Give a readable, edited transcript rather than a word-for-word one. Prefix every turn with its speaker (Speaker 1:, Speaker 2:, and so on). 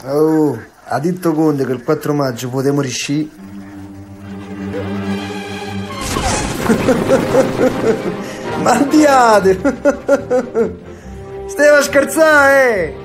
Speaker 1: Oh, ha detto Conte che il 4 maggio potremo riuscire. Ma andiate! Steva a scherzare, eh!